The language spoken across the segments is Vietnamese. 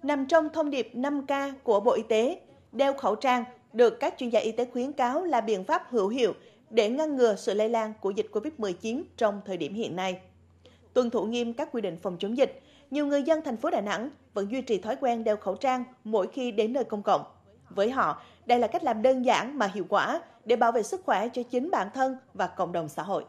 Nằm trong thông điệp 5K của Bộ Y tế, đeo khẩu trang được các chuyên gia y tế khuyến cáo là biện pháp hữu hiệu để ngăn ngừa sự lây lan của dịch Covid-19 trong thời điểm hiện nay. Tuân thủ nghiêm các quy định phòng chống dịch, nhiều người dân thành phố Đà Nẵng vẫn duy trì thói quen đeo khẩu trang mỗi khi đến nơi công cộng. Với họ, đây là cách làm đơn giản mà hiệu quả để bảo vệ sức khỏe cho chính bản thân và cộng đồng xã hội.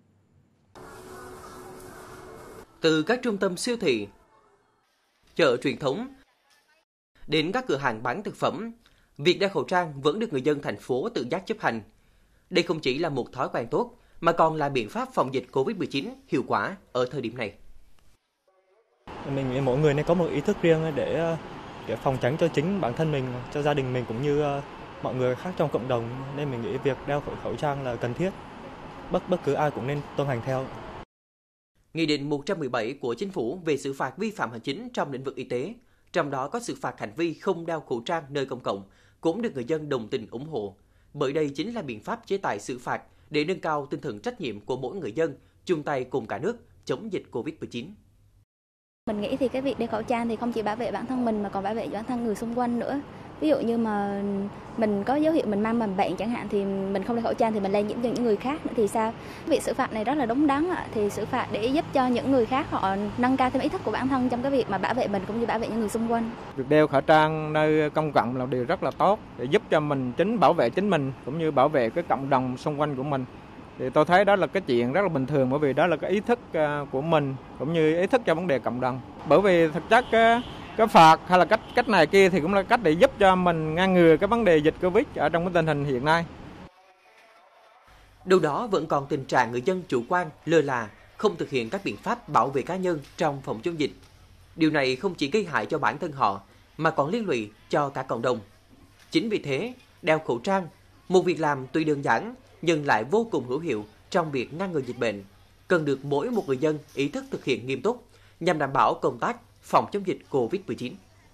Từ các trung tâm siêu thị, chợ truyền thống đến các cửa hàng bán thực phẩm, việc đeo khẩu trang vẫn được người dân thành phố tự giác chấp hành. Đây không chỉ là một thói quen tốt, mà còn là biện pháp phòng dịch Covid-19 hiệu quả ở thời điểm này. Mình nghĩ mỗi người nên có một ý thức riêng để phòng tránh cho chính bản thân mình, cho gia đình mình cũng như mọi người khác trong cộng đồng. Nên mình nghĩ việc đeo khẩu trang là cần thiết. Bất cứ ai cũng nên tuân hành theo. Nghị định 117 của Chính phủ về xử phạt vi phạm hành chính trong lĩnh vực y tế, trong đó có xử phạt hành vi không đeo khẩu trang nơi công cộng, cũng được người dân đồng tình ủng hộ. Bởi đây chính là biện pháp chế tài xử phạt để nâng cao tinh thần trách nhiệm của mỗi người dân, chung tay cùng cả nước chống dịch Covid-19. Mình nghĩ thì cái việc đeo khẩu trang thì không chỉ bảo vệ bản thân mình mà còn bảo vệ bản thân người xung quanh nữa. Ví dụ như mà mình có dấu hiệu mình mang mầm bệnh chẳng hạn thì mình không đeo khẩu trang thì mình lây nhiễm cho những người khác nữa thì sao? Việc xử phạt này rất là đúng đắn thì xử phạt để giúp cho những người khác họ nâng cao thêm ý thức của bản thân trong cái việc mà bảo vệ mình cũng như bảo vệ những người xung quanh. Việc đeo khẩu trang nơi công cộng là điều rất là tốt để giúp cho mình bảo vệ chính mình cũng như bảo vệ cái cộng đồng xung quanh của mình. Thì tôi thấy đó là cái chuyện rất là bình thường, bởi vì đó là cái ý thức của mình cũng như ý thức cho vấn đề cộng đồng. Bởi vì thực chất cái phạt hay là cách này kia thì cũng là cách để giúp cho mình ngăn ngừa cái vấn đề dịch Covid ở trong cái tình hình hiện nay. Đâu đó vẫn còn tình trạng người dân chủ quan, lơ là, không thực hiện các biện pháp bảo vệ cá nhân trong phòng chống dịch. Điều này không chỉ gây hại cho bản thân họ mà còn liên lụy cho cả cộng đồng. Chính vì thế, đeo khẩu trang, một việc làm tuy đơn giản nhưng lại vô cùng hữu hiệu trong việc ngăn ngừa dịch bệnh, cần được mỗi một người dân ý thức thực hiện nghiêm túc nhằm đảm bảo công tác phòng chống dịch Covid-19.